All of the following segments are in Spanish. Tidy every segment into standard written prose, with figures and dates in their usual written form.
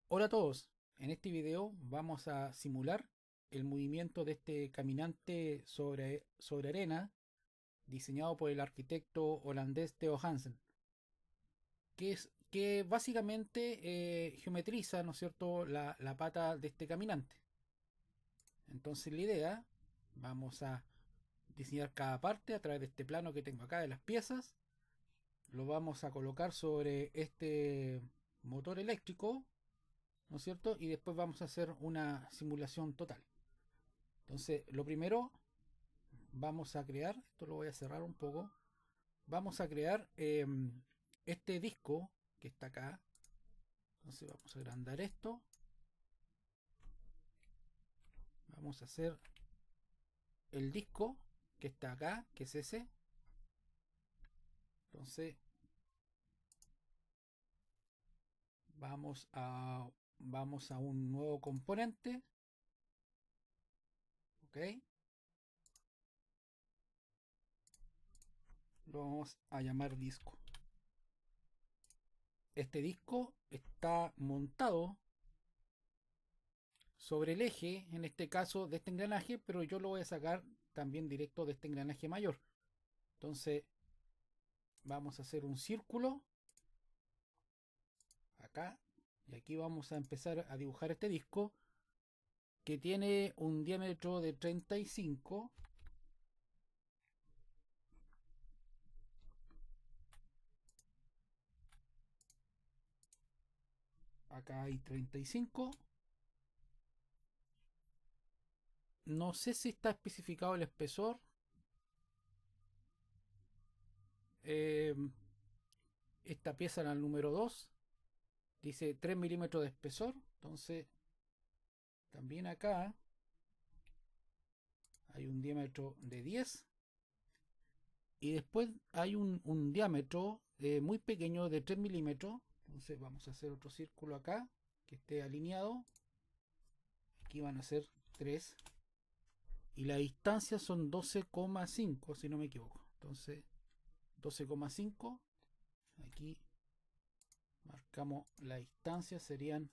Hola a todos, en este video vamos a simular el movimiento de este caminante sobre arena diseñado por el arquitecto holandés Theo Hansen, que básicamente geometriza, ¿no es cierto?, la pata de este caminante. Entonces la idea, vamos a diseñar cada parte a través de este plano que tengo acá de las piezas, lo vamos a colocar sobre este motor eléctrico, ¿no es cierto? Y después vamos a hacer una simulación total. Entonces, lo primero, vamos a crear, esto lo voy a cerrar un poco, vamos a crear este disco que está acá. Entonces vamos a agrandar esto, vamos a hacer el disco que está acá, que es ese. Entonces vamos a, vamos a un nuevo componente, ok, lo vamos a llamar disco. Este disco está montado sobre el eje, en este caso de este engranaje, pero yo lo voy a sacar también directo de este engranaje mayor. Entonces vamos a hacer un círculo acá y aquí vamos a empezar a dibujar este disco que tiene un diámetro de 35. Acá hay 35. No sé si está especificado el espesor. Eh, esta pieza era el número 2. Dice 3 milímetros de espesor. Entonces, también acá hay un diámetro de 10. Y después hay un diámetro muy pequeño de 3 milímetros. Entonces vamos a hacer otro círculo acá que esté alineado. Aquí van a ser 3. Y la distancia son 12,5 si no me equivoco. Entonces 12,5. Aquí marcamos la distancia, serían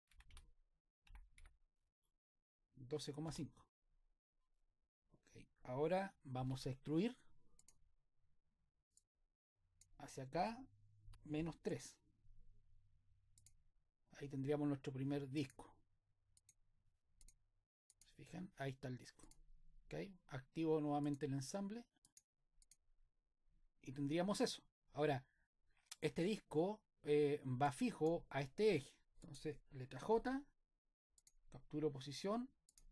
12,5. Okay. Ahora vamos a extruir hacia acá menos 3. Ahí tendríamos nuestro primer disco. ¿Se fijan? Ahí está el disco. Okay. Activo nuevamente el ensamble y tendríamos eso. Ahora, este disco va fijo a este eje. Entonces, letra J, capturo posición,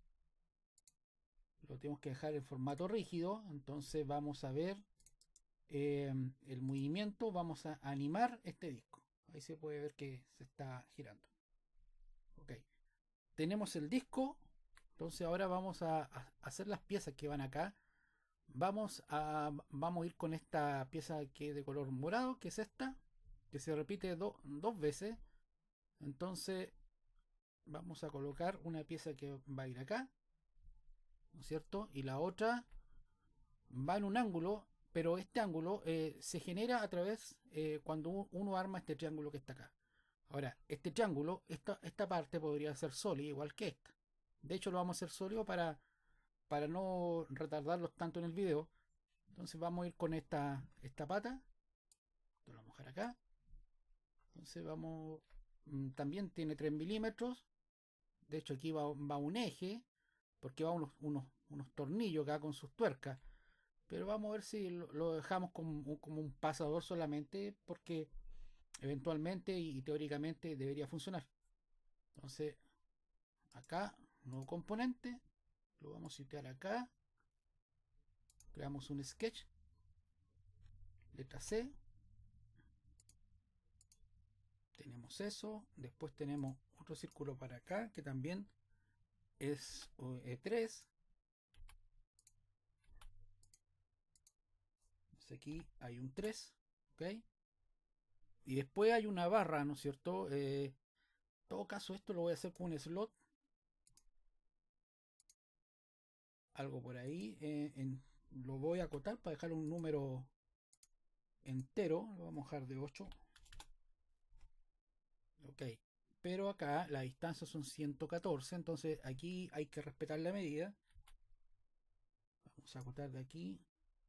lo tenemos que dejar en formato rígido. Entonces vamos a ver el movimiento, vamos a animar este disco. Ahí se puede ver que se está girando. Ok, tenemos el disco. Entonces ahora vamos a hacer las piezas que van acá. Vamos a ir con esta pieza que es de color morado, que es esta, que se repite dos veces. Entonces vamos a colocar una pieza que va a ir acá, ¿no es cierto? Y la otra va en un ángulo, pero este ángulo se genera a través cuando uno arma este triángulo que está acá. Ahora, este triángulo, esta parte podría ser sólida igual que esta. De hecho, lo vamos a hacer sólido para no retardarlos tanto en el video. Entonces vamos a ir con esta pata. Esto lo vamos a dejar acá. Entonces vamos... También tiene 3 milímetros. De hecho, aquí va un eje, porque va unos tornillos acá con sus tuercas. Pero vamos a ver si lo dejamos como un pasador solamente, porque eventualmente y teóricamente debería funcionar. Entonces, acá, nuevo componente, lo vamos a situar acá, creamos un sketch, letra C, tenemos eso, después tenemos otro círculo para acá, que también es E3. Entonces aquí hay un 3, ¿ok? Y después hay una barra, ¿no es cierto? En todo caso, esto lo voy a hacer con un slot, algo por ahí. Lo voy a acotar para dejar un número entero. Lo vamos a dejar de 8. Ok. pero acá la distancia son 114, entonces aquí hay que respetar la medida. Vamos a cortar de aquí.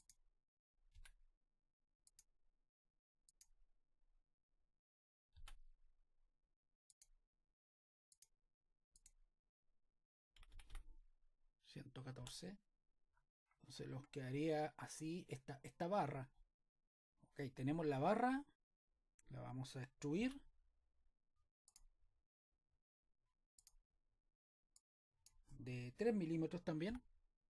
...114... Entonces los quedaría así esta barra. Ok, tenemos la barra. La vamos a destruir. De 3 milímetros también.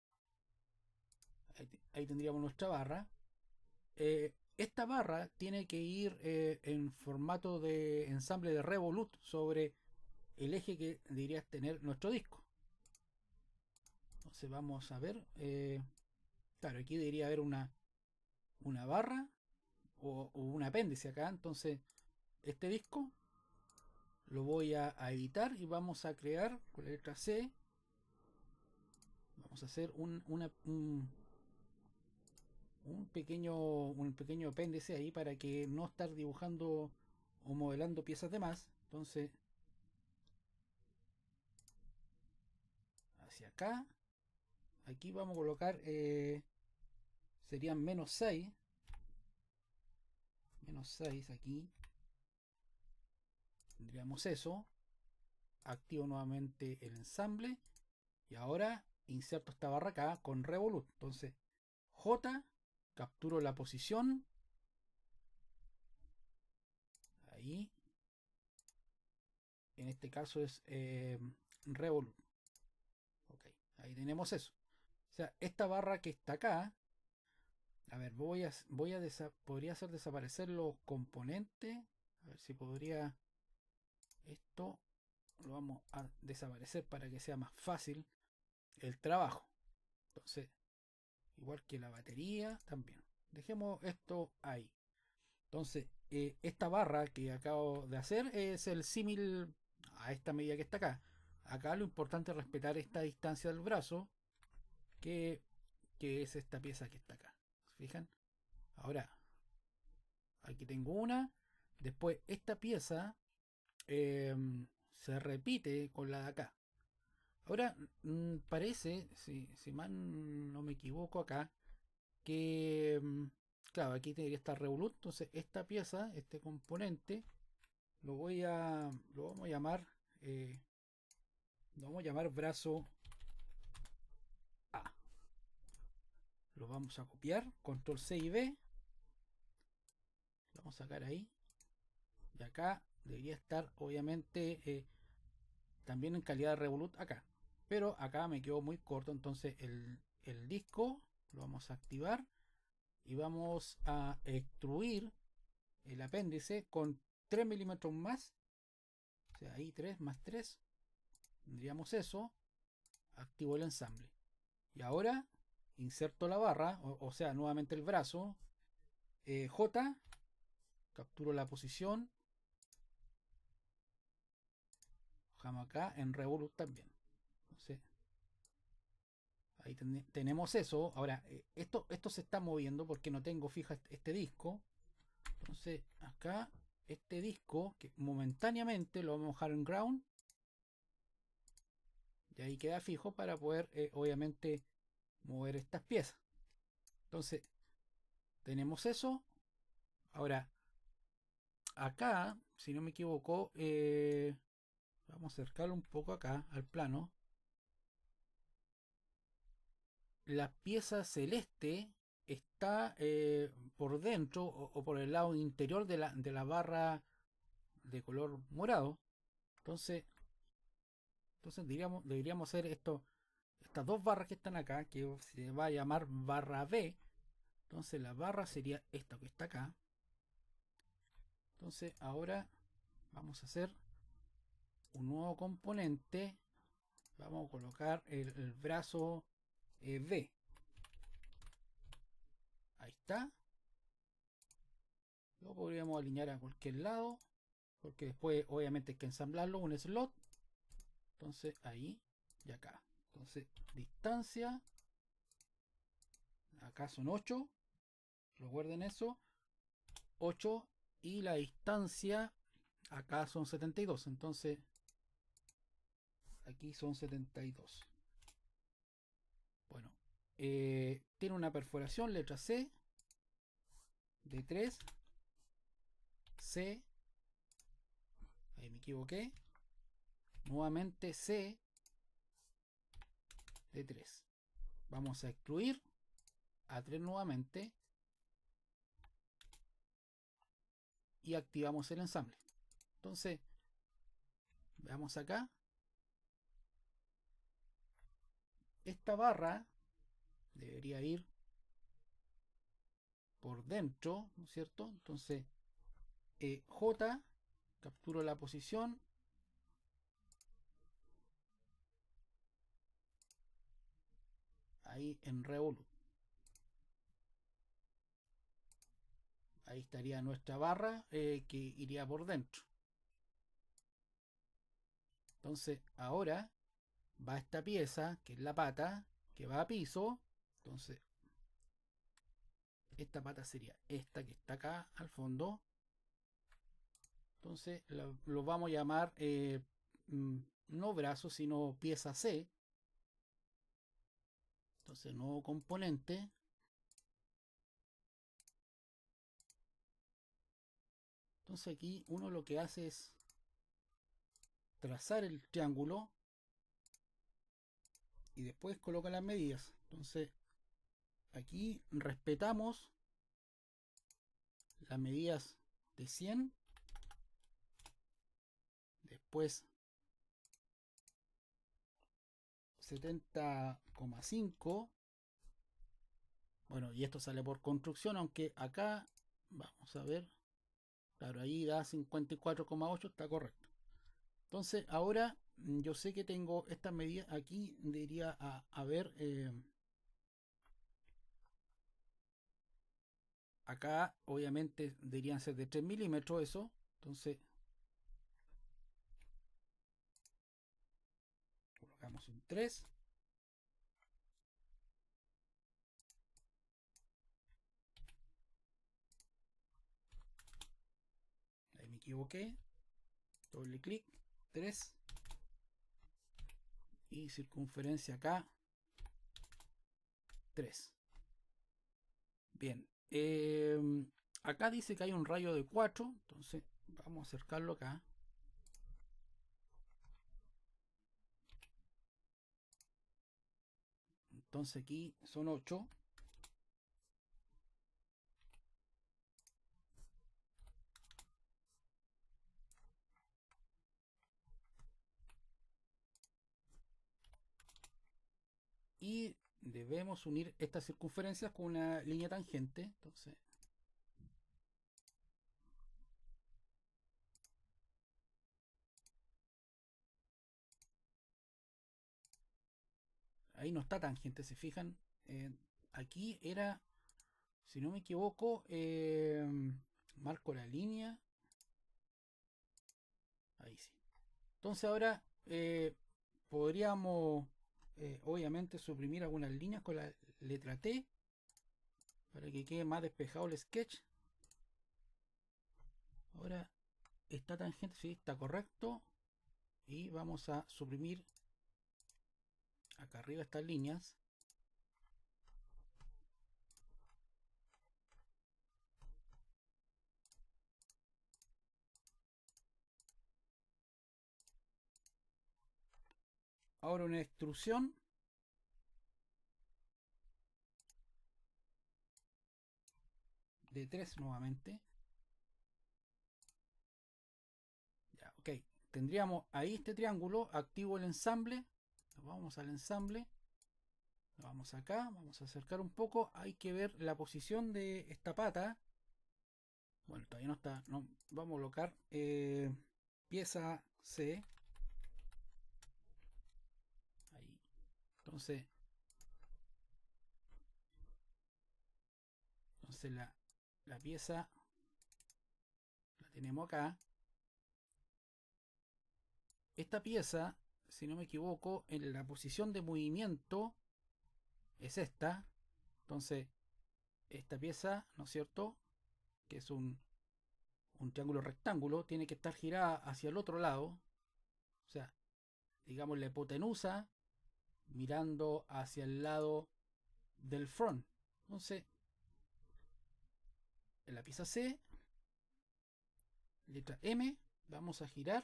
Ahí tendríamos nuestra barra. Esta barra tiene que ir en formato de ensamble de revolute sobre el eje que debería tener nuestro disco. Entonces vamos a ver. Claro, aquí debería haber una barra o un apéndice acá. Entonces este disco lo voy a editar y vamos a crear con la letra C. Vamos a hacer un pequeño apéndice ahí para que no estar dibujando o modelando piezas de más. Entonces hacia acá, aquí vamos a colocar serían menos 6 aquí, tendríamos eso. Activo nuevamente el ensamble y ahora inserto esta barra acá con revolute. Entonces J, capturo la posición ahí, en este caso es revolute. Ok, ahí tenemos eso. O sea, esta barra que está acá, a ver, podría hacer desaparecer los componentes. A ver si podría, esto lo vamos a desaparecer para que sea más fácil el trabajo. Entonces, igual que la batería también. Dejemos esto ahí. Entonces, esta barra que acabo de hacer es el símil a esta medida que está acá. Acá lo importante es respetar esta distancia del brazo, que, que es esta pieza que está acá. ¿Se fijan? Ahora, aquí tengo una. Después, esta pieza eh, se repite con la de acá. Ahora, parece, si mal no me equivoco acá, que, claro, aquí tendría que estar revolute. Entonces, esta pieza, este componente, lo vamos a llamar, brazo A. Lo vamos a copiar, control C y V. Lo vamos a sacar ahí. Y acá debería estar, obviamente, también en calidad de revolute acá. Pero acá me quedó muy corto, entonces el disco lo vamos a activar y vamos a extruir el apéndice con 3 milímetros más. O sea, ahí 3 más 3. Tendríamos eso. Activo el ensamble. Y ahora inserto la barra, o sea, nuevamente el brazo. J. Capturo la posición. Bajamos acá en revolute también. Entonces, ahí tenemos eso. Ahora, esto se está moviendo porque no tengo fija este disco. Entonces, acá, este disco, que momentáneamente lo vamos a dejar en ground. Y ahí queda fijo para poder, obviamente, mover estas piezas. Entonces, tenemos eso. Ahora, acá, si no me equivoco, vamos a acercarlo un poco acá al plano. La pieza celeste está por dentro o por el lado interior de la barra de color morado. Entonces deberíamos hacer estas dos barras que están acá, que se va a llamar barra B. Entonces la barra sería esta que está acá. Entonces ahora vamos a hacer un nuevo componente. Vamos a colocar el brazo B. Ahí está. Lo podríamos alinear a cualquier lado, porque después obviamente hay que ensamblarlo, un slot. Entonces ahí y acá. Entonces distancia, acá son 8, recuerden eso, 8, y la distancia Acá son 72, entonces aquí son 72. Bueno, tiene una perforación, letra C, D3, C, ahí me equivoqué, nuevamente C, D3. Vamos a excluir A3 nuevamente y activamos el ensamble. Entonces, veamos acá. Esta barra debería ir por dentro, ¿no es cierto? Entonces, J, capturo la posición. Ahí en Revolut. Ahí estaría nuestra barra que iría por dentro. Entonces, ahora va esta pieza, que es la pata, que va a piso. Entonces, esta pata sería esta que está acá al fondo. Entonces, lo vamos a llamar no brazo, sino pieza C. Entonces, nuevo componente. Entonces, aquí uno lo que hace es trazar el triángulo y después coloca las medidas. Entonces, aquí respetamos las medidas de 100, después 70,5. Bueno, y esto sale por construcción, aunque acá vamos a ver, claro, ahí da 54,8, está correcto. Entonces ahora yo sé que tengo estas medidas aquí, debería haber acá obviamente deberían ser de 3 milímetros eso. Entonces colocamos un 3. Ahí me equivoqué, doble clic, 3, y circunferencia acá 3. Bien, acá dice que hay un rayo de 4, entonces vamos a acercarlo acá. Entonces aquí son 8. Y debemos unir estas circunferencias con una línea tangente. Entonces, ahí no está tangente, se fijan. Aquí era, si no me equivoco, marco la línea. Ahí sí. Entonces ahora podríamos, obviamente, suprimir algunas líneas con la letra T para que quede más despejado el sketch. Ahora esta tangente, sí, está correcto. Y vamos a suprimir acá arriba estas líneas. Ahora una extrusión de 3 nuevamente. Ya, ok. Tendríamos ahí este triángulo, activo el ensamble. Vamos al ensamble. Vamos acá, vamos a acercar un poco. Hay que ver la posición de esta pata. Bueno, todavía no está. No, vamos a colocar pieza C. Ahí. Entonces la pieza la tenemos acá. Esta pieza, si no me equivoco, en la posición de movimiento es esta. Entonces, esta pieza, ¿no es cierto? Que es un un triángulo rectángulo, tiene que estar girada hacia el otro lado. O sea, digamos la hipotenusa mirando hacia el lado del front. Entonces, en la pieza C, letra M, vamos a girar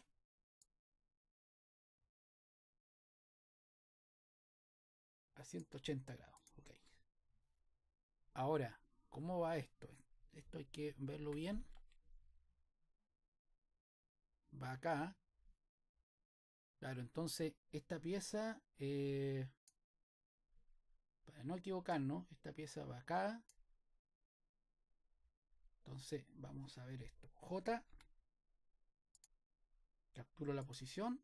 a 180 grados. Okay. Ahora, ¿cómo va esto? Esto hay que verlo bien. Va acá. Claro, entonces esta pieza, para no equivocarnos, esta pieza va acá. Entonces vamos a ver esto. J, capturo la posición.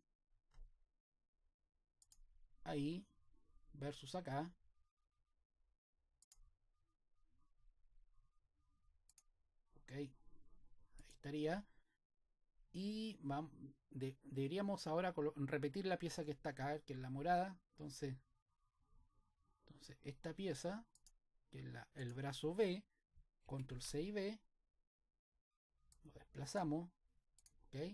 Ahí, versus acá. Ok, ahí estaría. Y deberíamos ahora repetir la pieza que está acá, que es la morada. Entonces esta pieza, que es el brazo B, control C y B, lo desplazamos. Ok.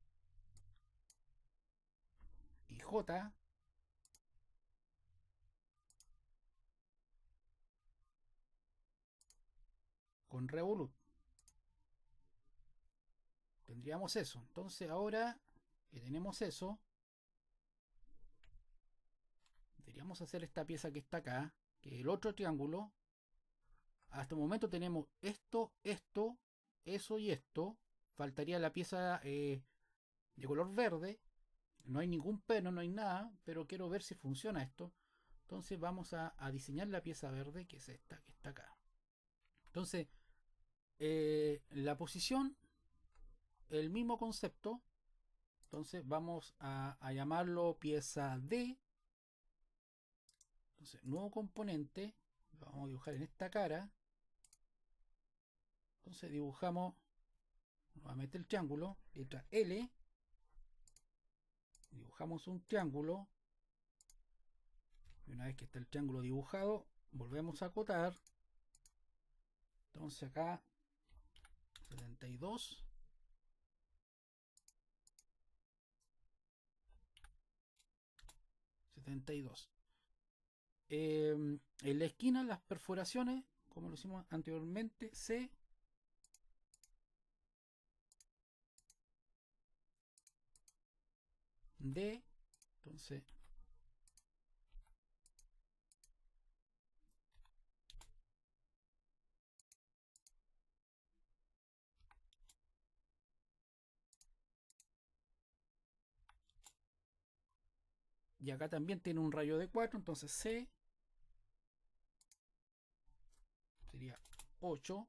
Y J, con revolute. Tendríamos eso. Entonces ahora que tenemos eso, deberíamos hacer esta pieza que está acá, que es el otro triángulo. Hasta el momento tenemos esto, esto, eso y esto. Faltaría la pieza de color verde. No hay ningún pelo, no hay nada, pero quiero ver si funciona esto. Entonces vamos a diseñar la pieza verde, que es esta, que está acá. Entonces, la posición, el mismo concepto. Entonces vamos a llamarlo pieza D. Entonces, nuevo componente, lo vamos a dibujar en esta cara. Entonces dibujamos nuevamente el triángulo, letra L. Dibujamos un triángulo. Y una vez que está el triángulo dibujado, volvemos a acotar. Entonces acá 72. 72. En la esquina las perforaciones, como lo hicimos anteriormente, C, D. Entonces y acá también tiene un rayo de 4, entonces C sería 8.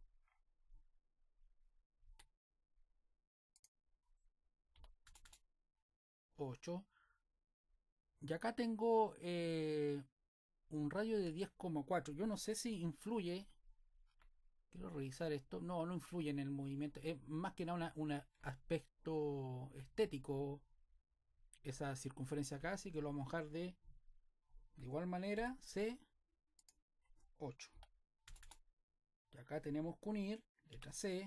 8. Y acá tengo un rayo de 10,4. Yo no sé si influye. Quiero revisar esto. No, no influye en el movimiento. Es más que nada un aspecto estético esa circunferencia acá. Así que lo vamos a dejar de igual manera. C 8. Y acá tenemos que unir letra C.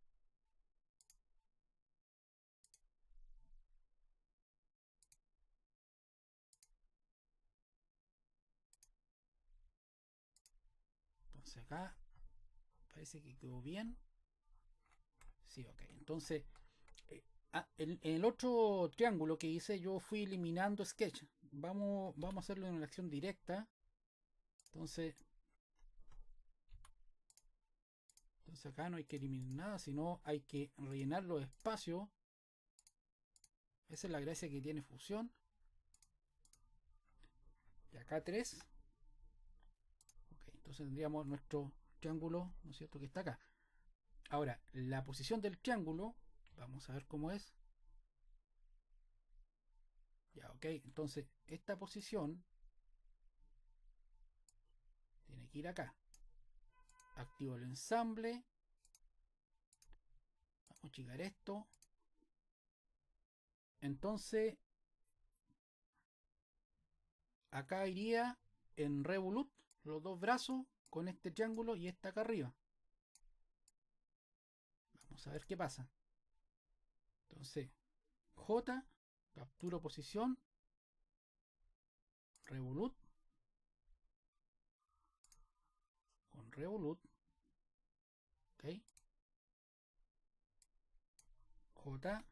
Entonces acá parece que quedó bien. Sí, ok. Entonces, en el otro triángulo que hice, yo fui eliminando sketch. Vamos a hacerlo en una acción directa. Entonces acá no hay que eliminar nada, sino hay que rellenar los espacios. Esa es la gracia que tiene fusión. Y acá 3. Ok, entonces tendríamos nuestro triángulo, ¿no es cierto?, que está acá. Ahora, la posición del triángulo, vamos a ver cómo es. Ya, ok, entonces esta posición tiene que ir acá. Activo el ensamble. Vamos a achicar esto. Entonces, acá iría en revolute los dos brazos con este triángulo y esta acá arriba. Vamos a ver qué pasa. Entonces, J, capturo posición, revolute, con revolute, ok, J,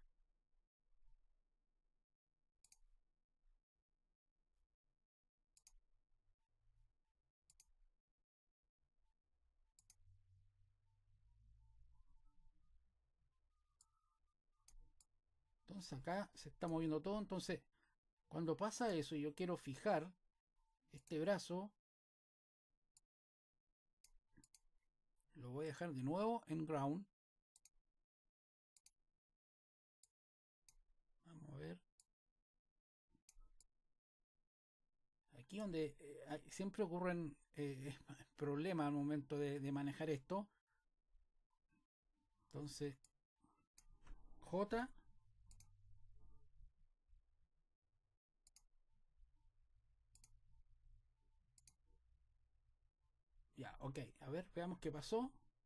entonces acá se está moviendo todo. Entonces cuando pasa eso y yo quiero fijar este brazo, lo voy a dejar de nuevo en ground. Vamos a ver. Aquí donde siempre ocurren problemas al momento de manejar esto. Entonces, J, ya, ok, a ver, veamos qué pasó.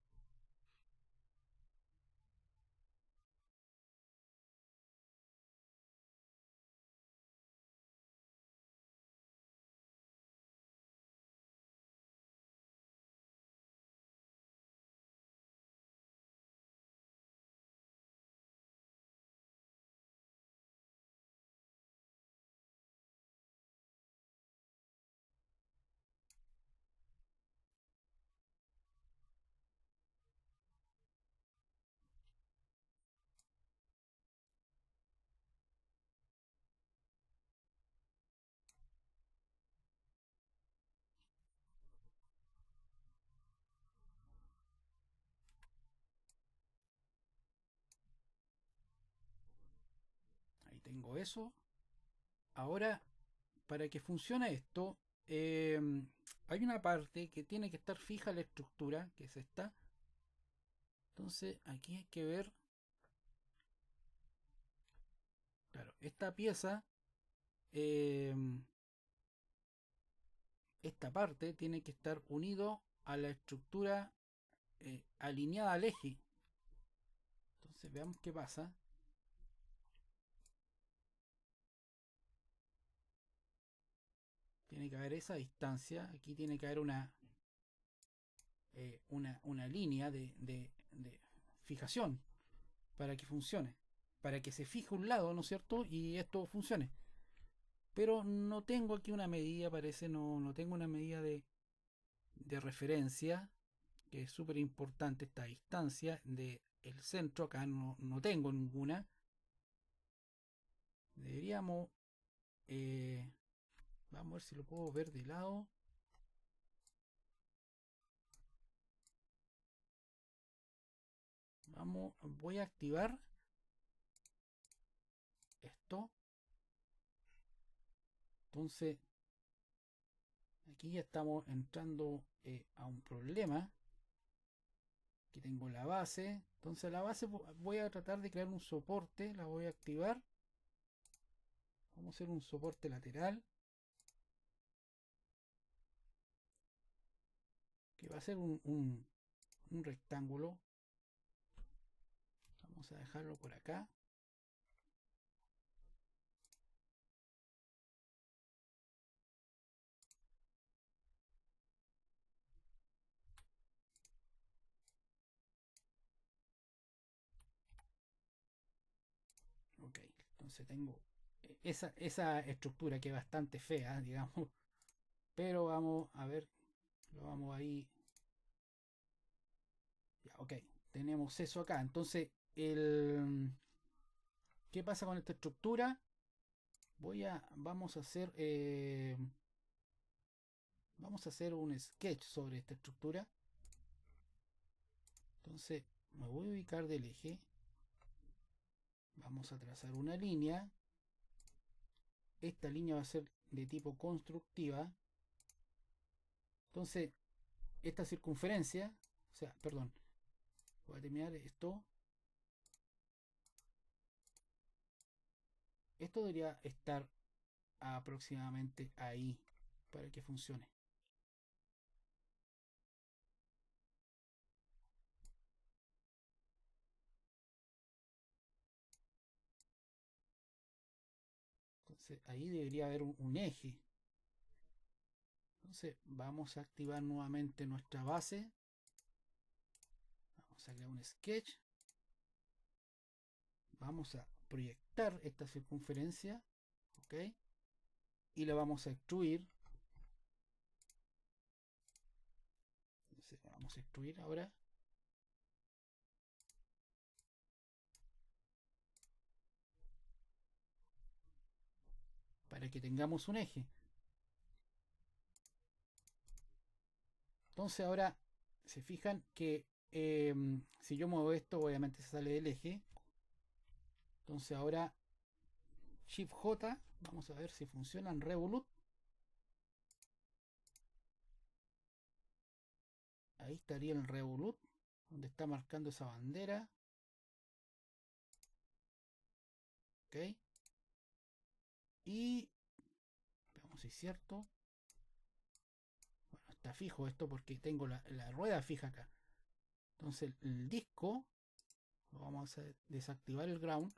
Ahí tengo eso. Ahora, para que funcione esto, eh, hay una parte que tiene que estar fija la estructura, que es esta. Entonces, aquí hay que ver, claro, esta pieza, eh, esta parte tiene que estar unido a la estructura alineada al eje. Entonces, veamos qué pasa. Tiene que haber esa distancia. Aquí tiene que haber una línea de fijación para que funcione. Para que se fije un lado, ¿no es cierto? Y esto funcione. Pero no tengo aquí una medida, parece, no tengo una medida de referencia, que es súper importante esta distancia del centro. Acá no tengo ninguna. Deberíamos, vamos a ver si lo puedo ver de lado. Vamos, voy a activar esto. Entonces, aquí ya estamos entrando a un problema. Aquí tengo la base. Entonces, la base voy a tratar de crear un soporte. La voy a activar. Vamos a hacer un soporte lateral, que va a ser un rectángulo. Vamos a dejarlo por acá. Ok, entonces tengo esa estructura que es bastante fea, digamos. Pero vamos a ver, lo vamos ahí. Ya, ok, tenemos eso acá. Entonces, ¿qué pasa con esta estructura? Vamos a hacer un sketch sobre esta estructura. Entonces, me voy a ubicar del eje. Vamos a trazar una línea. Esta línea va a ser de tipo constructiva. Entonces, esta circunferencia, o sea, perdón, voy a terminar esto. Esto debería estar aproximadamente ahí para que funcione. Entonces ahí debería haber un eje. Entonces vamos a activar nuevamente nuestra base. Vamos a crear un sketch. Vamos a proyectar esta circunferencia. Ok. Y la vamos a extruir. Entonces vamos a extruir ahora. Para que tengamos un eje. Entonces ahora se fijan que si yo muevo esto, obviamente se sale del eje. Entonces ahora Shift J, vamos a ver si funciona en Revolute. Ahí estaría el Revolute, donde está marcando esa bandera. Ok. Y veamos si es cierto. Bueno, está fijo esto porque tengo la rueda fija acá. Entonces el disco, lo vamos a desactivar el ground.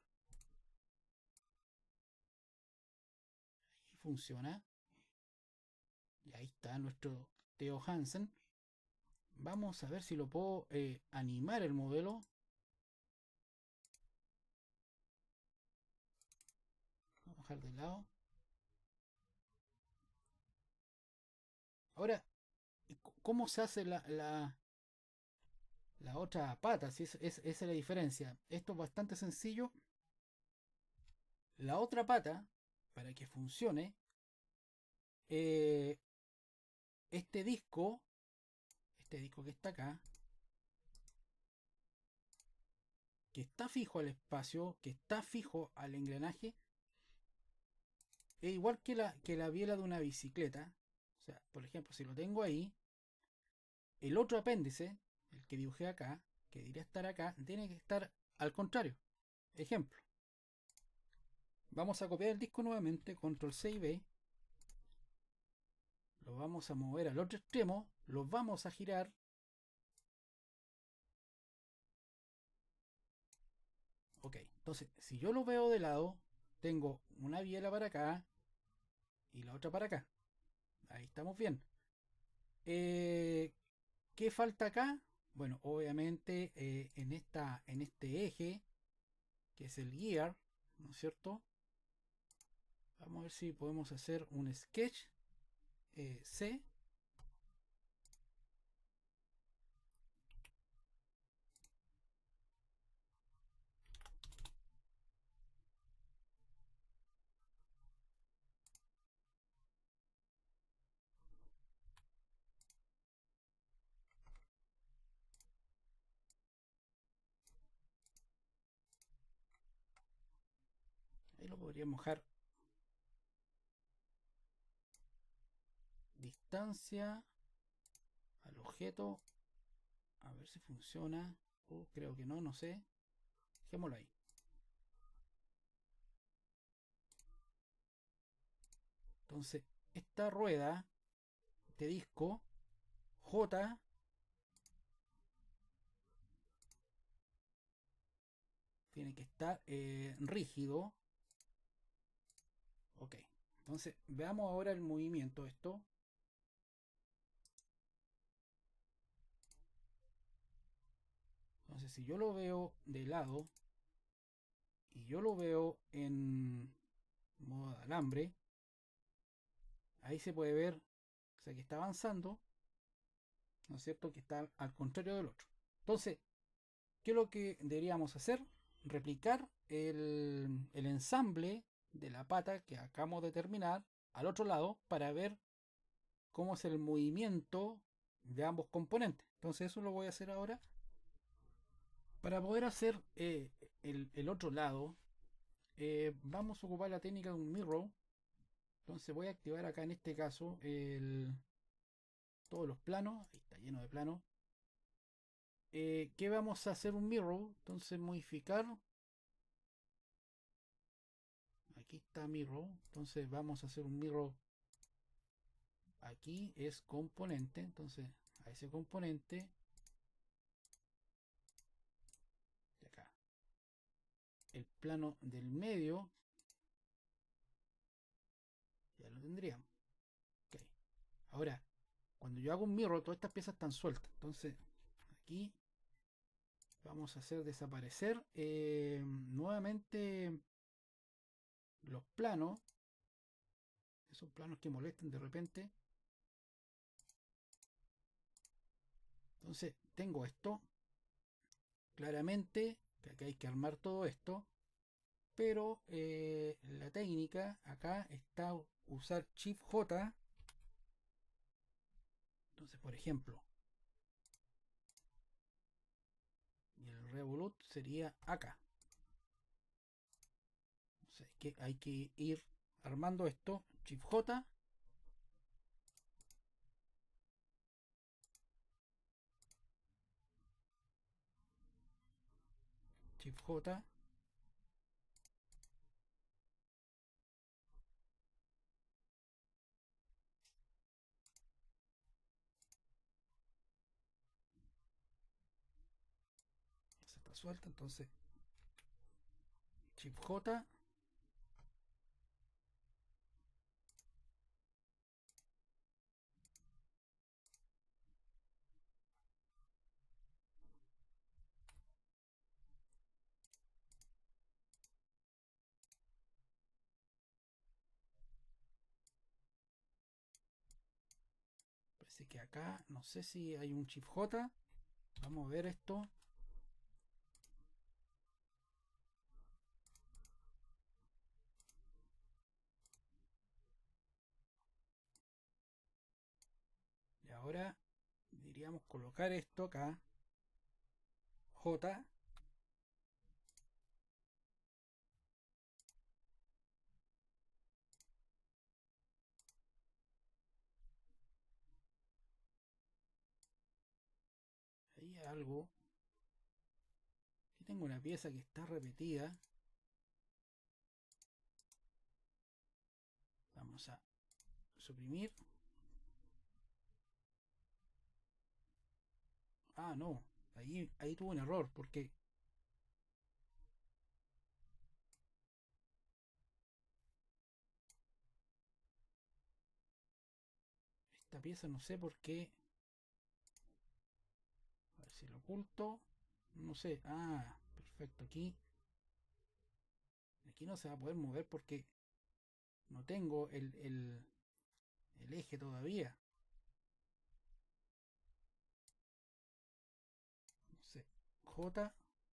Y funciona. Y ahí está nuestro Theo Hansen. Vamos a ver si lo puedo animar el modelo. Vamos a dejar de lado. Ahora, ¿cómo se hace la otra pata? Si esa es la diferencia. Esto es bastante sencillo. La otra pata, para que funcione, eh, este disco que está acá, que está fijo al espacio, que está fijo al engranaje, es igual que la biela de una bicicleta. O sea, por ejemplo, si lo tengo ahí, el otro apéndice, el que dibujé acá, que debería estar acá, tiene que estar al contrario. Ejemplo. Vamos a copiar el disco nuevamente, control C y B. Lo vamos a mover al otro extremo, lo vamos a girar. Ok, entonces, si yo lo veo de lado, tengo una biela para acá y la otra para acá. Ahí estamos bien. ¿Qué falta acá? Bueno, obviamente en este eje, que es el gear, ¿no es cierto? Vamos a ver si podemos hacer un sketch C. Ahí lo podríamos dejar. Distancia al objeto. A ver si funciona. Creo que no, no sé. Dejémoslo ahí. Entonces, esta rueda, este disco, J, tiene que estar rígido. Ok. Entonces, veamos ahora el movimiento de esto. Entonces, si yo lo veo de lado y yo lo veo en modo de alambre, ahí se puede ver, o sea, que está avanzando, ¿no es cierto? Que está al contrario del otro. Entonces, ¿qué es lo que deberíamos hacer? Replicar el ensamble de la pata que acabamos de terminar al otro lado para ver cómo es el movimiento de ambos componentes. Entonces eso lo voy a hacer ahora. Para poder hacer el otro lado, vamos a ocupar la técnica de un mirror. Entonces voy a activar acá en este caso todos los planos. Ahí está lleno de planos. ¿Qué vamos a hacer un mirror? Entonces modificar. Aquí está mirror. Entonces vamos a hacer un mirror. Aquí es componente. Entonces a ese componente. De acá. El plano del medio. tendríamos. Ok. Ahora, cuando yo hago un mirror, todas estas piezas están sueltas. Entonces, aquí vamos a hacer desaparecer nuevamente los planos. Esos planos que molestan de repente. Entonces, tengo esto. Claramente, que acá hay que armar todo esto. Pero la técnica acá está usar Shift J. Entonces, por ejemplo, y el Revolute sería acá. Entonces, hay que ir armando esto. Shift J. Shift J. Se está suelta, entonces Shift J. Parece que acá, no sé si hay un Shift J. Vamos a ver esto. Y ahora diríamos colocar esto acá. J. Ahí hay algo. Aquí tengo una pieza que está repetida. Vamos a suprimir. Ah, no. Ahí tuvo un error porque esta pieza no sé por qué. A ver si lo oculto. No sé. Ah, perfecto. Aquí no se va a poder mover porque no tengo el eje todavía. No sé. J.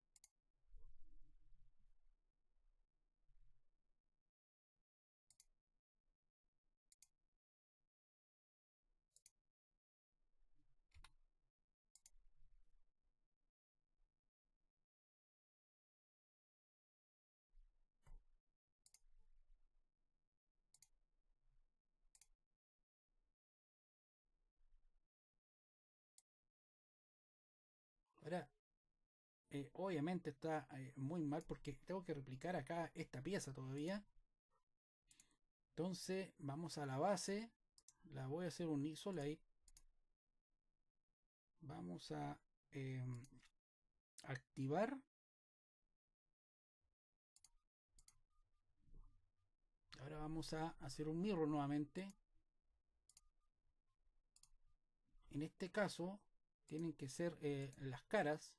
Ahora, obviamente está muy mal porque tengo que replicar acá esta pieza todavía. Entonces vamos a la base. La voy a hacer un isolate. Vamos a activar. Ahora vamos a hacer un mirror nuevamente. En este caso tienen que ser las caras.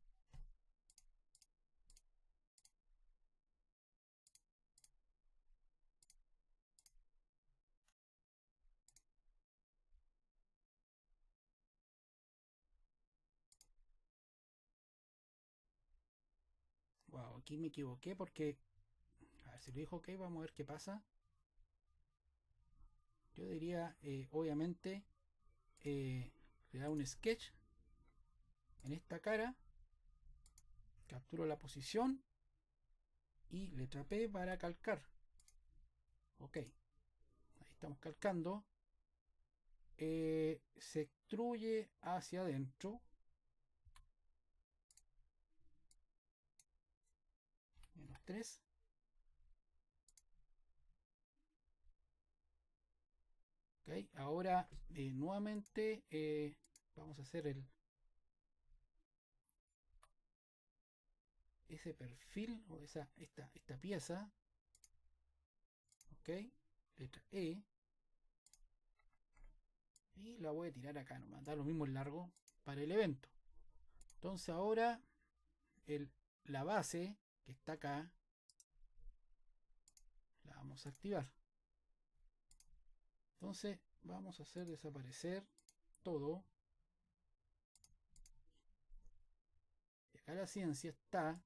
Wow, aquí me equivoqué porque, a ver si lo dijo ok, vamos a ver qué pasa. Yo diría, obviamente, crear un sketch en esta cara, capturo la posición y letra P para calcar. Ok, ahí estamos calcando. Se extruye hacia adentro. -3. Ok, ahora nuevamente vamos a hacer ese perfil o esta pieza. Ok, letra E. y la voy a tirar acá nomás, da lo mismo el largo para el evento. Entonces ahora la base que está acá la vamos a activar. Entonces vamos a hacer desaparecer todo. Y acá la ciencia está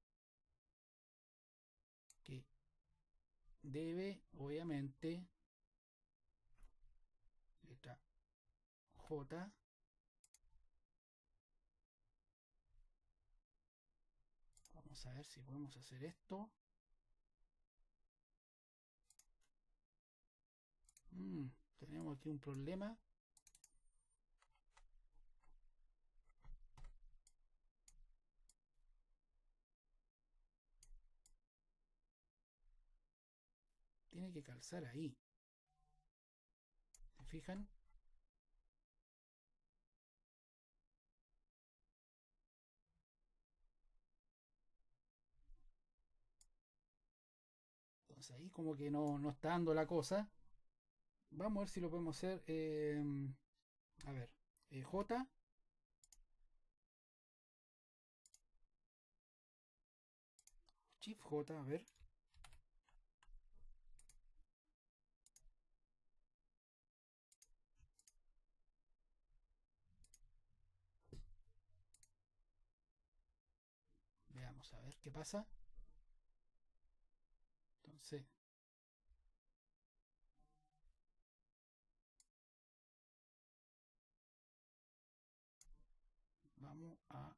que debe, obviamente, letra J. Vamos a ver si podemos hacer esto. Tenemos aquí un problema. Tiene que calzar ahí. ¿Se fijan? Entonces ahí como que no está dando la cosa. Vamos a ver si lo podemos hacer. A ver. J. Shift J, a ver. Veamos a ver qué pasa. Entonces, vamos a...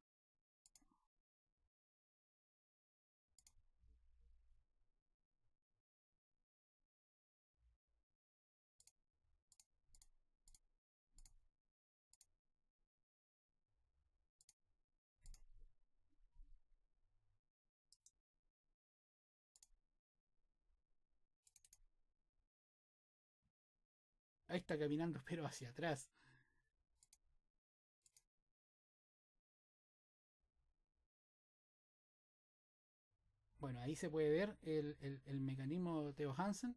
Ahí está caminando, pero hacia atrás. Bueno, ahí se puede ver el mecanismo de Theo Hansen.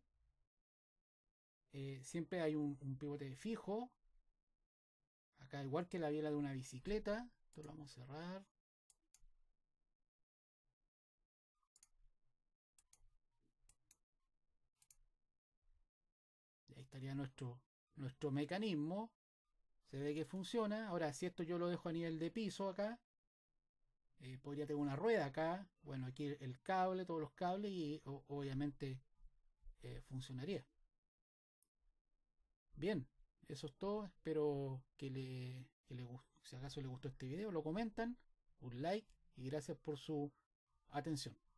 Siempre hay un pivote fijo. Acá igual que la biela de una bicicleta. Esto lo vamos a cerrar. Y ahí estaría nuestro mecanismo. Se ve que funciona. Ahora, si esto yo lo dejo a nivel de piso acá, podría tener una rueda acá. Bueno, aquí el cable, todos los cables y obviamente funcionaría. Bien, eso es todo. Espero que le guste. Si acaso le gustó este video, lo comentan, un like y gracias por su atención.